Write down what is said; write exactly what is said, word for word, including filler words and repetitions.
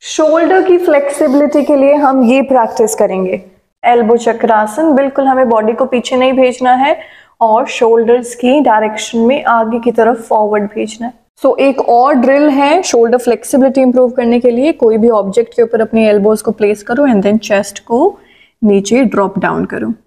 Shoulder की flexibility के लिए हम ये प्रैक्टिस करेंगे, एल्बो चक्रासन। बिल्कुल हमें बॉडी को पीछे नहीं भेजना है और शोल्डर्स की डायरेक्शन में आगे की तरफ फॉरवर्ड भेजना है। सो so, एक और ड्रिल है शोल्डर फ्लेक्सिबिलिटी इंप्रूव करने के लिए। कोई भी ऑब्जेक्ट के ऊपर अपने एल्बोज को प्लेस करो एंड देन चेस्ट को नीचे ड्रॉप डाउन करो।